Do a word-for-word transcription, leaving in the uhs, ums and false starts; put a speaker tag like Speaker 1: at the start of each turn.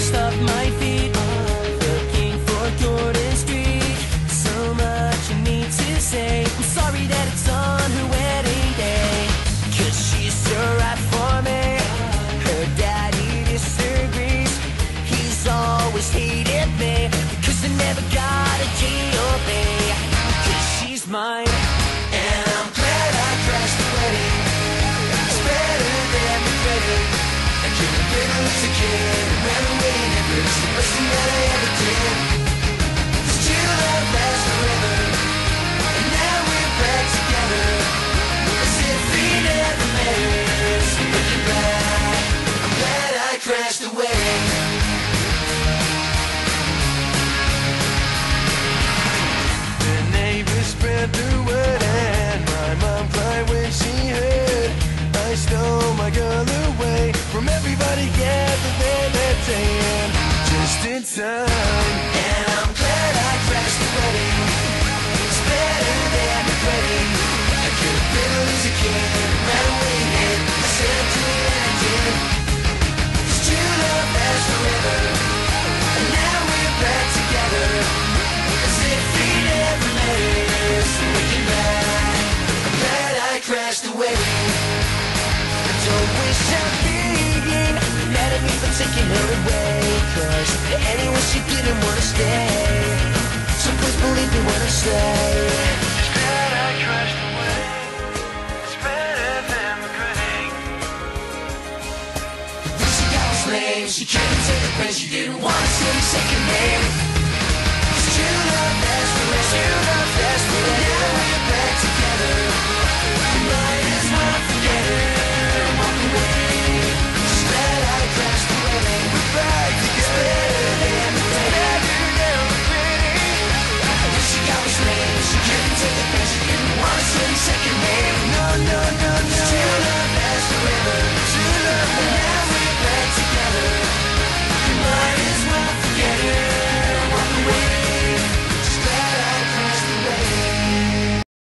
Speaker 1: dust off my feet, looking for Gordon Street. So much I need to say. I'm sorry that it's on her wedding day, 'cause she's so right for me. Her daddy disagrees. He's always hated me because I never got a G O B. 'Cause she's mine, and I'm glad I crashed the wedding. It's better than regretting. I couldn't get her as a kid and ran away and never. It's the best thing that I ever did. 'Cause true love lasts forever, and now we're back together as if we never met. Looking back, I'm glad I crashed the wedding. The neighbors spread the word and my mom cried when she heard I stole my girl away from everybody gathered there that day, and just in time. And I'm glad I crashed the wedding. It's better than regretting. I could have been a loser kid and ran away and I said to it and I did. 'Cause true love lasts forever, and now we're back together as if we never met. Looking back, I'm glad I crashed the wedding. I don't wish I'm being mad at me for taking her away, 'cause anyway she didn't want to stay. So please believe me when I say it's glad I crashed the wedding. It's better than regretting. When she got was lame, she couldn't take the pain. She didn't want to say her second name. 'Cause true love lasts forever. True love lasts